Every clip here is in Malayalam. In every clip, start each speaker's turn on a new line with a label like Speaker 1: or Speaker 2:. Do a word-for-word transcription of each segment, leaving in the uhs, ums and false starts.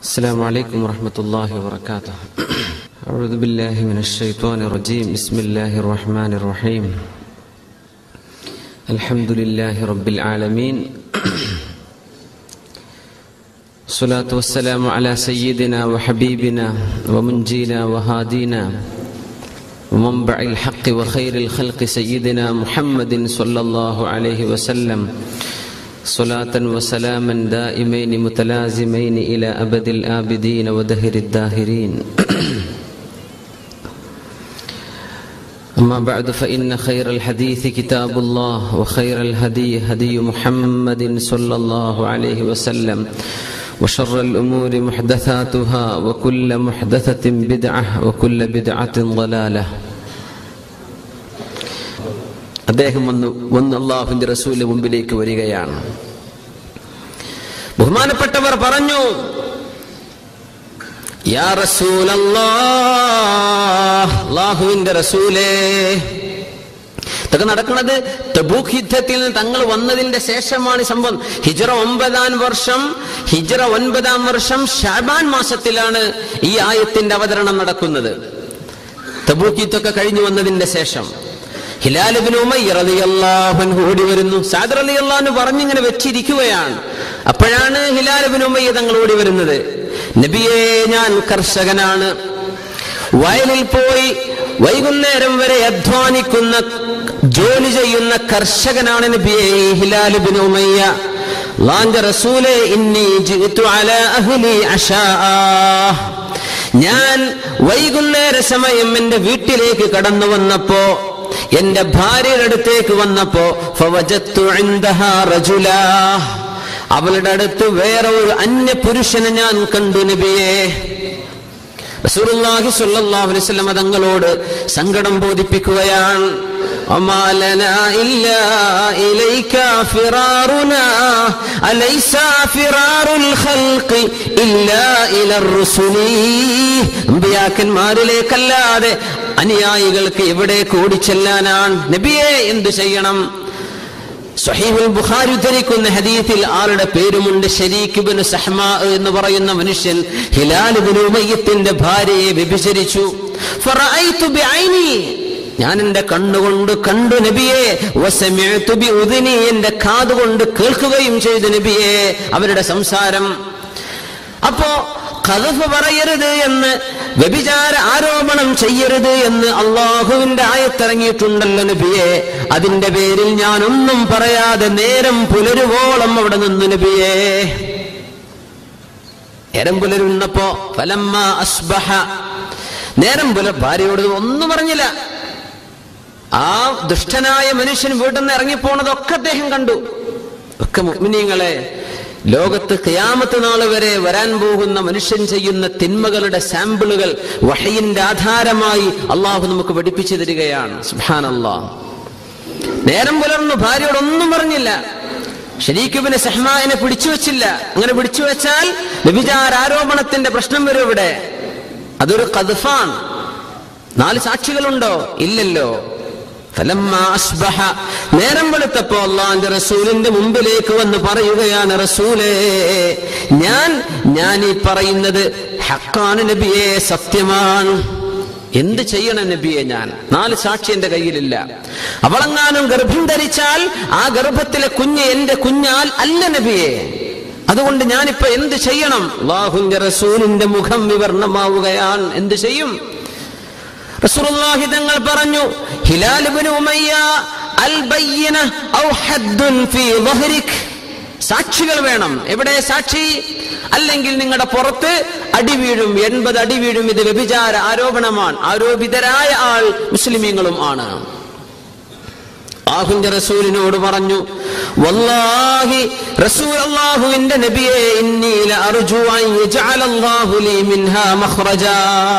Speaker 1: السلام عليكم ورحمة الله وبركاته. أعوذ بالله من الشيطان الرجيم. بسم الله الرحمن الرحيم. الحمد لله رب العالمين. الصلاة والسلام على سيدنا وحبيبنا ومنجينا وهادينا ومنبع الحق وخير الخلق سيدنا محمد صلى الله عليه وسلم صلاة وسلاما دائمين متلازمين إلى أبد الآبدين ودهر الداهرين. أما بعد فإن خير الحديث كتاب الله وخير الهدي هدي محمد صلى الله عليه وسلم وشر الأمور محدثاتها وكل محدثة بدعة وكل بدعة ضلالة. അദ്ദേഹം വന്ന് വന്ന് അല്ലാഹുവിന്റെ റസൂലിന്റെ മുമ്പിലേക്ക് വരികയാണ്. ബഹുമാനപ്പെട്ടവർ പറഞ്ഞു, യാ റസൂലല്ലാഹ്, അല്ലാഹുവിന്റെ റസൂലേ. ഇതൊക്കെ നടക്കുന്നത് തബൂക്ക് യുദ്ധത്തിൽ തങ്ങൾ വന്നതിന്റെ ശേഷമാണ് സംഭവം. ഹിജ്റ ഒമ്പതാം വർഷം ഹിജ്റ ഒൻപതാം വർഷം ശഅബാൻ മാസത്തിലാണ് ഈ ആയത്തിന്റെ അവതരണം നടക്കുന്നത്. തബൂക്ക് യുദ്ധമൊക്കെ കഴിഞ്ഞു വന്നതിന്റെ ശേഷം ഹിലാൽ ഇബ്നു ഉമയ്യ റളിയല്ലാഹു അൻഹു ഓടി വരുന്നു. സഅദ് റളിയല്ലാഹു അൻഹു പറഞ്ഞിങ്ങനെ വെച്ചിരിക്കുകയാണ്. അപ്പോഴാണ് ഹിലാൽ ഇബ്നു ഉമയ്യ തങ്ങൾ ഓടി വരുന്നത്. നബിയേ, ഞാൻ കർഷകനാണ്, വയലിൽ പോയി വൈകുന്നേരം വരെ അധ്വാനിക്കുന്ന ജോലി ചെയ്യുന്ന കർഷകനാണ് നബിയേ ഹിലാൽ ഇബ്നു ഉമയ്യ. അല്ലാഹുവിന്റെ റസൂലേ, ഇന്നി ജിഅ്തു അലാ അഹ്ലി അശാഅ, ഞാൻ വൈകുന്നേര സമയം എന്റെ വീട്ടിലേക്ക് കടന്നു വന്നപ്പോ, എന്റെ ഭാര്യയുടെ അടുത്തേക്ക് വന്നപ്പോ, ഫവജത്തു ഇൻദഹാ റജുലാ, അവളുടെ അടുത്ത് വേറെ ഒരു അന്യ പുരുഷനെ ഞാൻ കണ്ടു നബിയേ. റസൂലുള്ളാഹി സ്വല്ലല്ലാഹു അലൈഹി വസല്ലം തങ്ങളോട് സങ്കടം ബോധിപ്പിക്കുകയാണ്. വമാ ലനാ ഇല്ലാ ഇലൈക ഫിറാറുനാ അലൈസ ഫിറാറുൽ ഖൽഖി ഇല്ലാ ഇലർ റുസുലി, അമ്പിയാക്കന്മാരിലേക്കല്ലാതെ അനുയായികൾക്ക് എവിടെ ഓടിച്ചെല്ലാനാണ് നബിയെ, എന്തു ചെയ്യണം? സ്വഹീഹുൽ ബുഖാരി ഉദ്ധരിക്കുന്ന ഹദീസിൽ ആളുടെ പേരുമുണ്ട്, ശരീക് ഇബ്നു സഹ്മാ എന്ന് പറയുന്ന മനുഷ്യൻ ഹിലാൽ ഇബ്നു ഉമയ്യത്തിന്റെ ഭാര്യയെ വ്യഭിചരിച്ചു. ഫറഅയ്തു ബിഐനി, ഞാൻ എന്റെ കണ്ണുകൊണ്ട് കണ്ടു നബിയെ. വസമിഅതു ബിഉദ്നി, എന്റെ കാതുകൊണ്ട് കേൾക്കുകയും ചെയ്തു നബിയെ അവരുടെ സംസാരം. അപ്പോ ഖദഫ് പറയരുത് എന്ന്, വ്യഭിചാര ആരോപണം ചെയ്യരുത് എന്ന് അള്ളാഹുവിന്റെ ആയത്തിറങ്ങിയിട്ടുണ്ടല്ലോ നബിയെ. അതിന്റെ പേരിൽ ഞാൻ ഒന്നും പറയാതെ നേരം പുലരുവോളം അവിടെ നിന്നു നബിയെ. നേരം പുലരുന്നപ്പോ ഫലമ്മ അസ്ബഹ, നേരം പുലർ ഭാര്യയോട് ഒന്നും പറഞ്ഞില്ല. ആ ദുഷ്ടനായ മനുഷ്യൻ വീട്ടിൽ നിന്ന് ഇറങ്ങിപ്പോണതൊക്കെ അദ്ദേഹം കണ്ടു. ഒക്കെ മുഅ്മിനീങ്ങളെ, ലോകത്ത് ഖിയാമത്ത് നാൾ വരെ വരാൻ പോകുന്ന മനുഷ്യൻ ചെയ്യുന്ന തിന്മകളുടെ സാമ്പിളുകൾ വഹയിന്റെ ആധാരമായി അള്ളാഹു നമുക്ക് പഠിപ്പിച്ചു തരികയാണ്. സുബ്ഹാനല്ലാഹ്. നേരം പുലർന്നു, ഭാര്യയോടൊന്നും പറഞ്ഞില്ല. ശരീക് ഇബ്നു സഹ്മാനെ പിടിച്ചു വെച്ചില്ല. അങ്ങനെ പിടിച്ചു വെച്ചാൽ വ്യഭിചാര ആരോപണത്തിന്റെ പ്രശ്നം വരും ഇവിടെ. അതൊരു ഖദ്ഫാൻ. നാല് സാക്ഷികളുണ്ടോ? ഇല്ലല്ലോ. ഫലമ്മാ അസ്ബഹ, നേരം വെളുത്തപ്പോ അല്ലാഹുവിന്റെ റസൂലിന്റെ മുമ്പിലേക്ക് വന്ന് പറയുകയാണ്, റസൂലേ, ഞാൻ ഞാൻ ഈ പറയുന്നത് ഹഖാണ് നബിയെ, സത്യമാണ്. എന്ത് ചെയ്യണം നബിയെ? ഞാൻ നാല് സാക്ഷി എന്റെ കയ്യിലില്ല. അവളെങ്ങാനും ഗർഭം ധരിച്ചാൽ ആ ഗർഭത്തിലെ കുഞ്ഞ് എന്റെ കുഞ്ഞാൽ അല്ല നബിയെ. അതുകൊണ്ട് ഞാനിപ്പോ എന്ത് ചെയ്യണം? അല്ലാഹുവിന്റെ റസൂലിന്റെ മുഖം വിവർണമാവുകയാണ്. എന്ത് ചെയ്യും? റസൂലുള്ളാഹി തങ്ങൾ പറഞ്ഞു, ഹിലാൽ ഇബ്നു ഉമയ്യ, അൽ ബയ്യിന ഔ ഹദ്ദുൻ ഫീ ദഹ്രിക്, സാക്ഷികൾ വേണം. എവിടെ സാക്ഷി? അല്ലെങ്കിൽ നിങ്ങളുടെ പുറത്ത് അടി വീഴും, എൺപത് അടി വീഴും. ഇത് വ്യഭിചാര ആരോപണമാണ്. ആരോപിതരായ ആൾ മുസ്ലിമീങ്ങളും ആണ്. അല്ലാഹുവിന്റെ റസൂലിനോട് പറഞ്ഞു, വല്ലാഹി റസൂൽ അല്ലാഹുവിന്റെ നബിയെ, ഇന്നി ലഅർജു അൻ യജഅലല്ലാഹു ലീ മിൻഹാ മഖ്റജാ.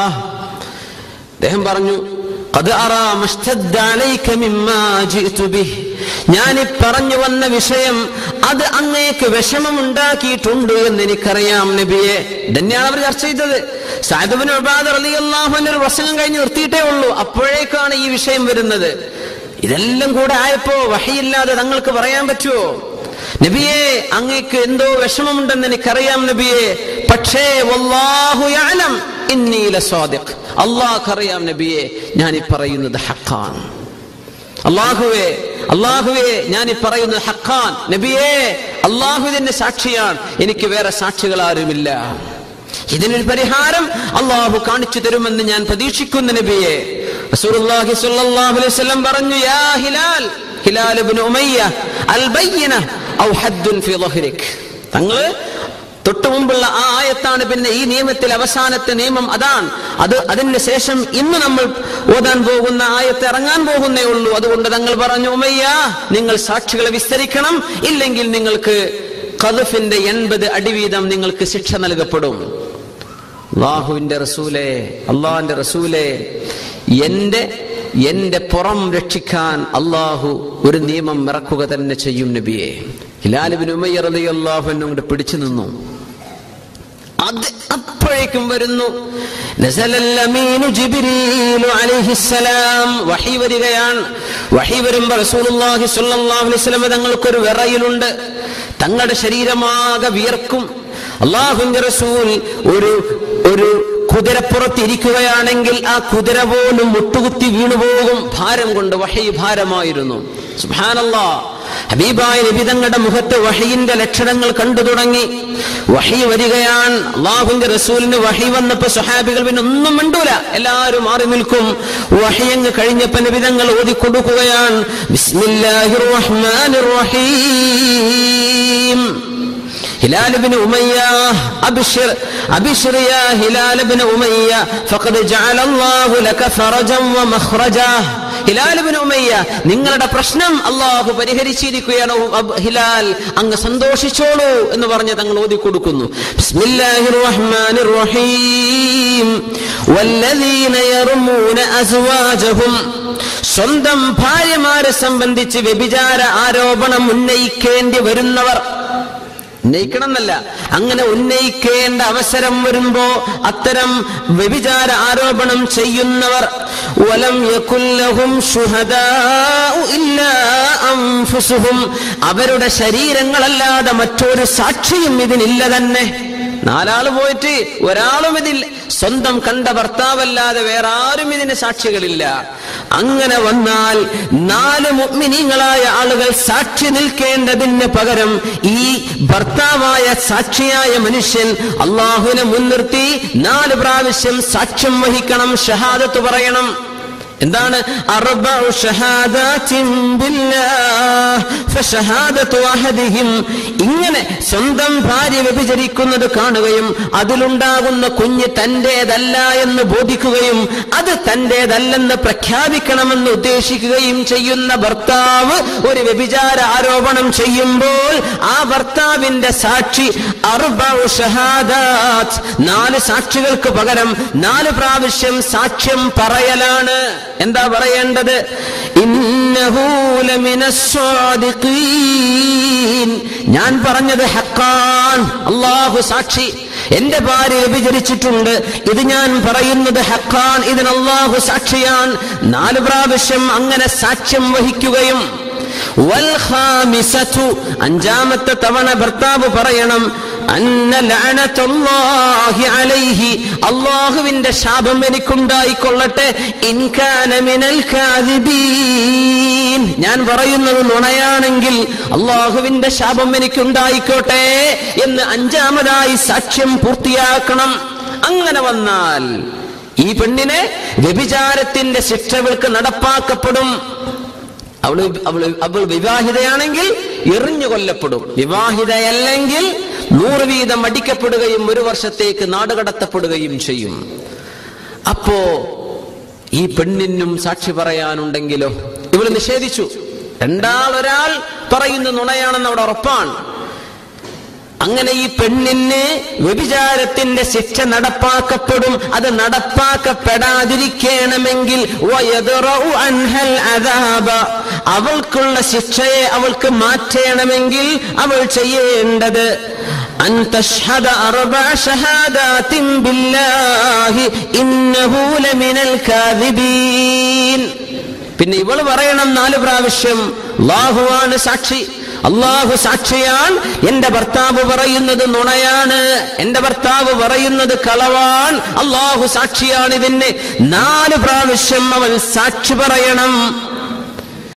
Speaker 1: അദ്ദേഹം പറഞ്ഞു, ഖദ് അറാ മസ്തദ്ദ അലൈക മിമ്മാ ജിഅതു ബിഹി, ഞാൻ ഈ പറഞ്ഞു വന്ന വിഷയം അത് അങ്ങേക്ക് വിഷമമുണ്ടാക്കിയിട്ടുണ്ട് എന്ന് എനിക്കറിയാം നബിയെ. ഇതന്നെയാണ് അവർ ചർച്ച ചെയ്തത്. സഅദ് ഇബ്നു ഉബാദ റളിയല്ലാഹു അൻഹു ഒരു പ്രസംഗം കഴിഞ്ഞ് നിർത്തിയിട്ടേ ഉള്ളൂ. അപ്പോഴേക്കാണ് ഈ വിഷയം വരുന്നത്. ഇതെല്ലാം കൂടെ ആയപ്പോ വഹയില്ലാതെ തങ്ങൾക്ക് പറയാൻ പറ്റുമോ? നബിയെ, അങ്ങേക്ക് എന്തോ വിഷമമുണ്ടെന്ന് എനിക്കറിയാം നബിയെ, പക്ഷേ വല്ലാഹു യഅലം ഇന്നി ലസാദിഖ്, അല്ലാഹു അറിയാം നബിയെ ഞാൻ ഈ പറയുന്നത് ഹഖാൻ. അല്ലാഹുവേ അല്ലാഹുവേ ഞാൻ ഈ പറയുന്നത് ഹഖാൻ, നബിയേ അല്ലാഹു ഇതിന്റെ സാക്ഷിയാണ്, എനിക്ക് വേറെ സാക്ഷികൾ ആരുമില്ല. ഇതിനൊരു പരിഹാരം അല്ലാഹു കാണിച്ചു തരുമെന്ന് ഞാൻ പ്രതീക്ഷിക്കുന്നു നബിയെ. റസൂലുള്ളാഹി സ്വല്ലല്ലാഹു അലൈഹി വസല്ലം പറഞ്ഞു, യാ ഹിലാൽ ഹിലാൽ ഇബ്നു ഉമയ്യ അൽ ബയ്യിന ഔ ഹദ്ദുൻ ഫീ ളഹ്രിക്. തങ്ങള് തൊട്ടു മുമ്പുള്ള ആ ആയത്താണ് പിന്നെ ഈ നിയമത്തിൽ അവസാനത്തെ നിയമം അതാണ്. അത് അതിന് ശേഷം ഇന്ന് നമ്മൾ ഓതാൻ പോകുന്ന ആയത്ത് ഇറങ്ങാൻ പോകുന്നേ ഉള്ളൂ. അതുകൊണ്ട് തങ്ങൾ പറഞ്ഞു, ഉമയ്യ നിങ്ങൾ സാക്ഷികളെ വിസ്തരിക്കണം, ഇല്ലെങ്കിൽ നിങ്ങൾക്ക് ഖദ്ഫിന്റെ എൺപത് അടിവീതം നിങ്ങൾക്ക് ശിക്ഷ നൽകപ്പെടും. അല്ലാഹുവിന്റെ റസൂലേ അല്ലാഹുവിന്റെ റസൂലേ എന്റെ എന്റെ പുറം രക്ഷിക്കാൻ അല്ലാഹു ഒരു നിയമം ഇറക്കുക തന്നെ ചെയ്യും നബിയെ. ഹിലാൽ ഇബ്നു ഉമയ്യ റളിയല്ലാഹു അൻഹു കൊണ്ട് പിടിച്ചു നിന്നു. അത് അപ്പോഴേക്കും വരുന്നു നസലൽ അമീനു ജിബ്രീൽ അലൈഹിസ്സലാം. വഹി വരികയാണ്. വഹി വരുമ്പോൾ റസൂലുള്ളാഹി സ്വല്ലല്ലാഹു അലൈഹി വസല്ലം തങ്ങൾക്കൊരു വിറയലുണ്ട്. തങ്ങളുടെ ശരീരമാകെ വിയർക്കും. അല്ലാഹുവിന്റെ റസൂൽ ഒരു ഒരു കുതിരപ്പുറത്തിരിക്കുകയാണെങ്കിൽ ആ കുതിര പോലും മുട്ടുകുത്തി വീണുപോകും, ഭാരം കൊണ്ട്. വഹി ഭാരമായിരുന്നു. സുബ്ഹാനല്ലാഹ്. ഹബീബായ നബി തങ്ങളുടെ മുഖത്ത് വഹിയിന്റെ ലക്ഷണങ്ങൾ കണ്ടു തുടങ്ങി. വഹി വരികയാണ്. അല്ലാഹുവിന്റെ റസൂലിന് വഹി വന്നപ്പോ സ്വഹാബികൾ പിന്നെ ഒന്നും മിണ്ടൂല, എല്ലാവരും മാറി നിൽക്കും. വഹി അങ്ങ് കഴിഞ്ഞപ്പോ നബി തങ്ങൾ ഓതിക്കൊടുക്കുകയാണ്, ബിസ്മില്ലാഹിർ റഹ്മാനിർ റഹീം. ഹിലാൽ ഇബ്നു ഉമയ്യ അബ്ശിർ അബ്ശിർ യാ ഹിലാൽ ഇബ്നു ഉമയ്യ ഫഖദ് ജഅല അല്ലാഹു ലക ഫറജൻ വ മഖ്റജാ. ഹിലാൽ ഇബ്നു ഉമയ്യ നിങ്ങളുടെ പ്രശ്നം അല്ലാഹു പരിഹരിച്ചിരിക്കുകയാണ്. ഹിലാൽ അങ്ങ് സന്തോഷിച്ചോളൂ എന്ന് പറഞ്ഞ് തങ്ങൾ ഓതി കൊടുക്കുന്നു. ബിസ്മില്ലാഹിർ റഹ്മാനിർ റഹീം. വല്ലദീന യർമൂന അസ്വാജഹും. സ്വന്തം ഭാര്യമാരെ സംബന്ധിച്ച് വ്യഭിചാര ആരോപണം ഉന്നയിക്കേണ്ടി വരുന്നവർ, ഉന്നയിക്കണം എന്നല്ല, അങ്ങനെ ഉന്നയിക്കേണ്ട അവസരം വരുമ്പോ അത്തരം വ്യഭിചാര ആരോപണം ചെയ്യുന്നവർ, വലം യകുൽ ലഹും ശുഹദാഉ ഇല്ലാ അൻഫുസുഹും, അവരുടെ ശരീരങ്ങളല്ലാതെ മറ്റൊരു സാക്ഷിയും ഇതിനില്ല തന്നെ. നാലാള് പോയിട്ട് ഒരാളും ഇതിൽ, സ്വന്തം കണ്ട ഭർത്താവല്ലാതെ വേറെ ആരും ഇതിന് സാക്ഷികളില്ല. അങ്ങനെ വന്നാൽ നാല് മുഅ്മിനീങ്ങളായ ആളുകൾ സാക്ഷി നിൽക്കേണ്ടതിന് പകരം ഈ ഭർത്താവായ സാക്ഷിയായ മനുഷ്യൻ അല്ലാഹുവിനെ മുൻനിർത്തി നാല് പ്രാവശ്യം സാക്ഷ്യം വഹിക്കണം, ഷഹാദത്ത് പറയണം. എന്താണ്? അർബഉ ഷഹാദാത്തിൻ ബില്ലാഹ് ഫശഹാദതു അഹദിഹിം. ഇങ്ങനെ സ്വന്തം ഭാര്യ വ്യഭിചരിക്കുന്നത് കാണുകയും അതിലുണ്ടാകുന്ന കുഞ്ഞ് തന്റേതല്ല എന്ന് ബോധിക്കുകയും അത് തന്റേതല്ലെന്ന് പ്രഖ്യാപിക്കണമെന്ന് ഉദ്ദേശിക്കുകയും ചെയ്യുന്ന ഭർത്താവ് ഒരു വ്യഭിചാര ആരോപണം ചെയ്യുമ്പോൾ ആ ഭർത്താവിന്റെ സാക്ഷി അർബഉ ഷഹാദാത്ത്, നാല് സാക്ഷികൾക്ക് പകരം നാല് പ്രാവശ്യം സാക്ഷ്യം പറയലാണ്. എന്താ പറയേണ്ടത്? ഇന്നഹു ലമിനസ് സ്വാദിഖീൻ, ഞാൻ പറഞ്ഞത് ഹഖാൻ, അല്ലാഹു സാക്ഷി, എന്റെ ഭാര്യ വ്യഭിചരിച്ചിട്ടുണ്ട്, ഇത് ഞാൻ പറയുന്നത് ഹഖാൻ, ഇതിന് അല്ലാഹു സാക്ഷിയാണ്. നാല് പ്രാവശ്യം അങ്ങനെ സാക്ഷ്യം വഹിക്കുകയും വൽ ഖാമിസതു, അഞ്ചാമത്തെ തവണ ഭർത്താവ് പറയണം അന്ന ലഅനത്തുല്ലാഹി അലൈഹി, അല്ലാഹുവിന്റെ ശാപം എനിക്കുണ്ടായിക്കൊള്ളട്ടെ, ഇൻ കാന മിനൽ കാദിബീൻ, ഞാൻ പറയുന്നത് നുണയാണെങ്കിൽ അല്ലാഹുവിന്റെ ശാപം എനിക്കുണ്ടായിക്കോട്ടെ എന്ന് അഞ്ചാമതായി സാക്ഷ്യം പൂർത്തിയാക്കണം. അങ്ങനെ വന്നാൽ ഈ പെണ്ണിനെ വ്യഭിചാരത്തിന്റെ ശിക്ഷകൾക്ക് നടപ്പാക്കപ്പെടും. അവള് അവള് അവൾ വിവാഹിതയാണെങ്കിൽ എറിഞ്ഞു കൊല്ലപ്പെടും, വിവാഹിതയല്ലെങ്കിൽ നൂറ് വീതം അടിക്കപ്പെടുകയും ഒരു വർഷത്തേക്ക് നാടുകടത്തപ്പെടുകയും ചെയ്യും. അപ്പോ ഈ പെണ്ണിനും സാക്ഷി പറയാനുണ്ടെങ്കിലോ? ഇവള് നിഷേധിച്ചു. രണ്ടാൾ ഒരാൾ പറയുന്ന നുണയാണെന്ന് അവിടെ ഉറപ്പാണ്. അങ്ങനെ ഈ പെണ്ണിന് വ്യഭിചാരത്തിന്റെ ശിക്ഷ നടപ്പാക്കപ്പെടും. അത് നടപ്പാക്കപ്പെടാതിരിക്കണമെങ്കിൽ അവൾക്കുള്ള ശിക്ഷയെ അവൾക്ക് മാറ്റണമെങ്കിൽ അവൾ ചെയ്യേണ്ടത് അൻ തശ്ഹദ അർബഅ ഷഹാദാത്തിൻ ബില്ലാഹി ഇന്നഹു ലമിനൽ കാദിബീൻ. പിന്നെ ഇവൾ പറയണം നാല് പ്രാവശ്യം അല്ലാഹുവാണ് സാക്ഷി, അള്ളാഹു സാക്ഷിയാണ്, എന്റെ ഭർത്താവ് പറയുന്നത് നുണയാണ്, എന്റെ ഭർത്താവ് പറയുന്നത് കളവാൻ, അള്ളാഹു സാക്ഷിയാണ് ഇതിന് നാല് പ്രാവശ്യം അവൾ സാക്ഷി പറയണം.